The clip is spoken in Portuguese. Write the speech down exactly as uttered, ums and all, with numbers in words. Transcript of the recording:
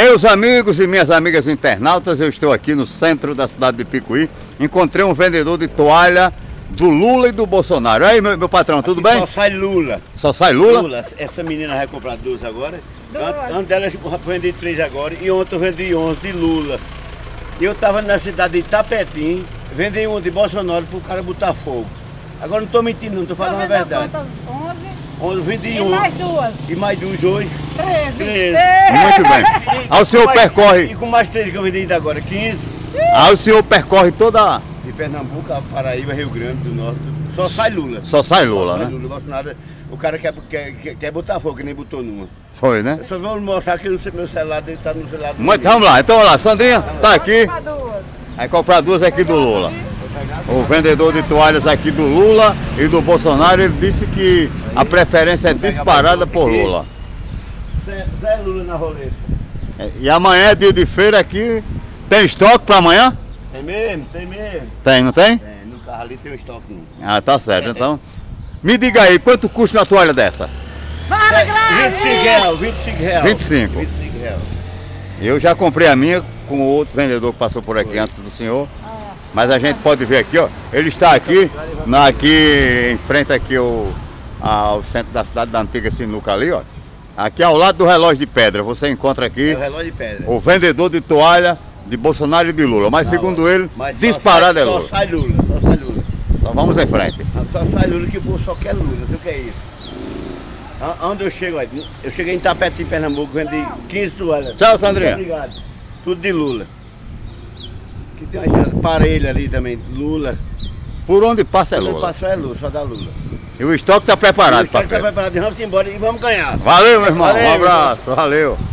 Meus amigos e minhas amigas internautas, eu estou aqui no centro da cidade de Picuí. Encontrei um vendedor de toalha do Lula e do Bolsonaro. Aí, meu, meu patrão, tudo Aqui bem? Só sai Lula. Só sai Lula? Lula. Essa menina vai comprar duas agora. Antes dela eu vendi três agora. E ontem eu vendi onze de Lula. E eu estava na cidade de Itapetim, vendi um de Bolsonaro para o cara botar fogo. Agora não estou mentindo, não estou falando a verdade. Quantas? onze? onze vendi E um. mais duas? E mais duas hoje. treze. treze. Muito bem. Aí o senhor mais, percorre... E com mais três que eu vendi ainda agora, quinze. Aí o senhor percorre toda... De Pernambuco, a Paraíba, Rio Grande do Norte. Só sai Lula. Só sai Lula, Só sai né? Lula. Bolsonaro, o cara quer, quer, quer, quer botar fogo, que nem botou numa. Foi, né? Eu só vou mostrar que o meu celular dele tá no celular do Muito, vamos lá, então vamos lá. Sandrinha, tá aqui. Comprar duas. Vai comprar duas aqui do Lula. O vendedor de toalhas aqui do Lula e do Bolsonaro, ele disse que a preferência é disparada por Lula. Zé, Zé Lula na roleta. E amanhã é dia de feira aqui. Tem estoque para amanhã? Tem mesmo? Tem mesmo? Tem, não tem? É, no carro ali tem um estoque. Não. Ah, tá certo. Então, me diga aí, quanto custa uma toalha dessa? Para, Gladys! vinte e cinco reais, vinte e cinco reais. vinte e cinco. vinte e cinco reais. Eu já comprei a minha com o outro vendedor que passou por aqui antes do senhor. Mas a gente pode ver aqui, ó. Ele está aqui, na, aqui em frente aqui ao, ao centro da cidade da antiga Sinuca ali, ó. Aqui ao lado do relógio de pedra, você encontra aqui É o relógio de pedra. o vendedor de toalha de Bolsonaro e de Lula. Mas Não, segundo ele, mas só disparado sai, é Lula. Só sai Lula, só sai Lula. Então vamos em frente. Só sai Lula que o povo só quer Lula, não sei o que é isso. A- Onde eu chego, olha, eu cheguei em Itapetim, Pernambuco, vendi quinze toalhas. Tchau, Sandrinha. Obrigado. Tudo de Lula. Que tem umas parelhas ali também, Lula. Por onde passa é Quando Lula. passou é Lula, só dá Lula. E o estoque está preparado para Está frente. preparado, vamos embora e vamos ganhar. Valeu, meu irmão. Valeu, Um abraço. Valeu.